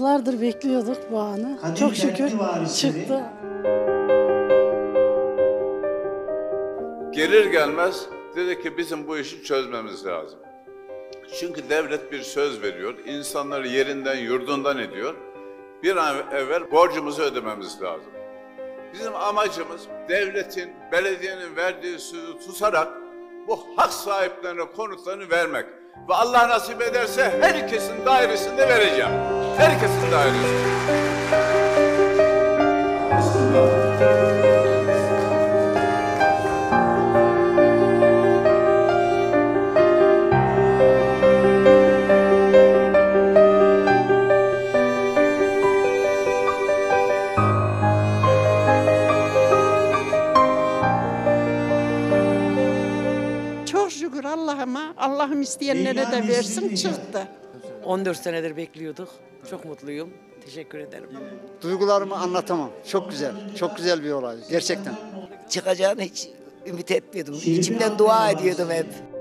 Yıllardır bekliyorduk bu anı. Çok şükür çıktı. Gelir gelmez dedi ki bizim bu işi çözmemiz lazım. Çünkü devlet bir söz veriyor, insanları yerinden yurdundan ediyor. Bir an evvel borcumuzu ödememiz lazım. Bizim amacımız devletin, belediyenin verdiği sözü tutarak bu hak sahiplerine konutlarını vermek. Ve Allah nasip ederse herkesin dairesinde vereceğim. Herkesin dairesinde. Çok şükür Allah'ıma, Allah'ım isteyenlere de versin, çıktı. 14 senedir bekliyorduk. Çok mutluyum. Teşekkür ederim. Duygularımı anlatamam. Çok güzel. Çok güzel bir olay. Gerçekten. Çıkacağını hiç ümit etmiyordum. İçimden dua ediyordum hep.